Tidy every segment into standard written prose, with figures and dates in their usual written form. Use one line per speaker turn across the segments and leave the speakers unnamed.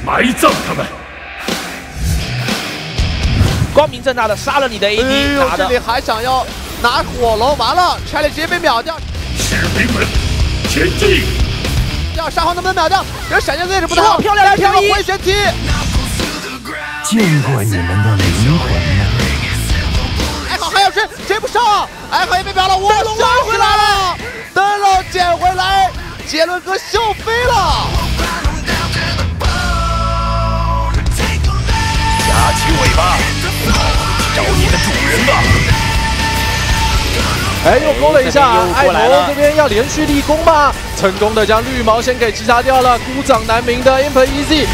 埋葬他们！
光明正大的杀了你的 AD， 拿的。
这里还想要拿火龙，完了 ，Charlie 直接被秒掉。
士兵们，前进！
沙皇能不能秒掉？这闪现位置不太好，
漂亮，漂移
回旋踢。
见过你们的灵魂吗？
艾考还要追不上，艾考也被秒了，我上回来了，灯笼捡回来，杰伦哥笑飞了。
夹起尾巴，找你的主人吧！
哎，又勾了一下，艾头这边要连续立功吗？成功的将绿毛先给击杀掉了，孤掌难鸣的 Imp Easy。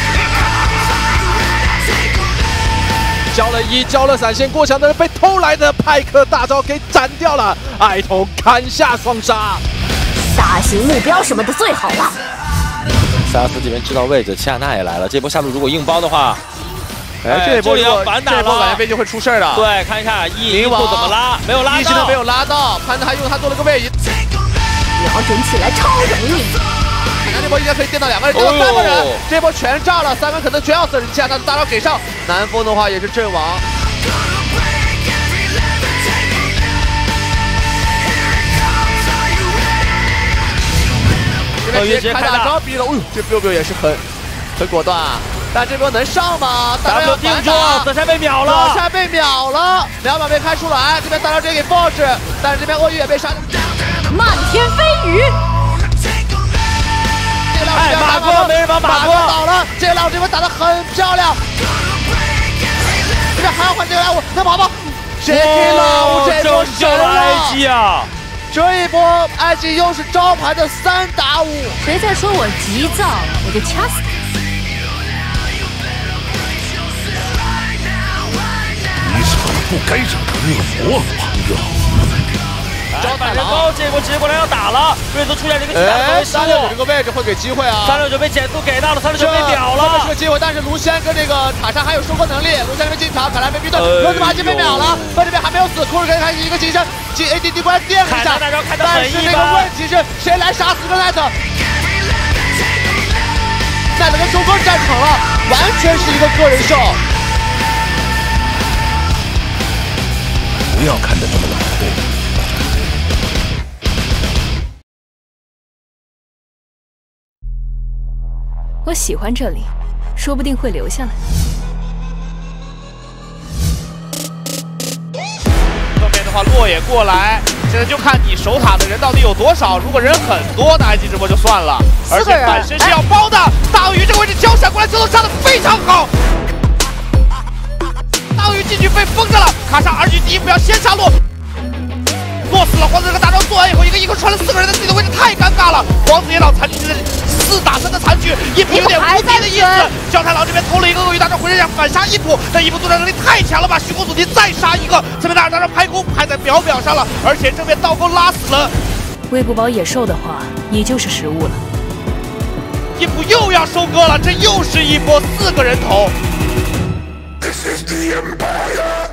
交了一，交了闪现过墙的人被偷来的派克大招给斩掉了，艾头砍下双杀。
大型目标什么的最好了。
塞拉斯这边知道位置，齐亚娜也来了，这波下路如果硬包的话。
哎，这一波
要反打了，
这一波感觉贝就会出事儿的。
对，看一下一步怎么拉，没有拉到，
一技能没有拉到，潘德还用他做了个位移，
瞄准起来超容易。
看这波应该可以电到2个人，电到3个人，这波全炸了，3个人可能全要死，现在他的大招给上，南风的话也是阵亡。这边直接开大招逼了，哦呦，这 biu biu 也是很果断。但这波能上吗？大招要定住，
紫杉被秒了，
紫杉被秒了，2秒没开出来，这边大招直接给 Boss， 但是这边鳄鱼也被杀。
漫天飞鱼。
哎，马哥没人帮马哥倒了，这个老这边打得很漂亮。这边还要换这个来，我能跑吗？谁给老这波神了？
埃及啊！
这一波埃及又是招牌的3打5。
谁再说我急躁，我就掐死他。
你场不该惹的恶魔，朋友。
招打人高，结果直接过来要打了，瑞兹出现这个巨大的攻击失误。
369这个位置会给机会啊
！369被减速给到了，369被秒了。
这是个机会，但是卢仙跟这个卡莎还有收割能力，卢仙跟进场，卡莎被逼断，罗斯马基被秒了，这边还没有死，库尔根还是一个金身，进 ADD 过来垫了一下，但是这个问题是谁来杀死个奈特？奈特跟收割战场了，完全是一个个人秀。
不要看得这么冷酷。
我喜欢这里，说不定会留下来。
后面的话，洛也过来，现在就看你守塔的人到底有多少。如果人很多，那埃及直播就算了，而且本身是要包的。大鳄鱼这个位置交闪过来，节奏杀的非常好。大鳄鱼进去被封着了，卡莎2局第1目标先杀洛。洛死了，皇子这个大招做完以后，一个传了4个人的自己的位置，太尴尬了。皇子也老残局4打3的残局，一普有点无敌的意思。焦太郎这边偷了一个鳄鱼大招，回身想反杀一普，但一普作战能力太强了，把虚空阻敌再杀一个。这边大招拍空拍在秒上了，而且这边倒钩拉死了。
喂不饱野兽的话，你就是食物了。
一普又要收割了，这又是一波4个人头。
This is the Empire.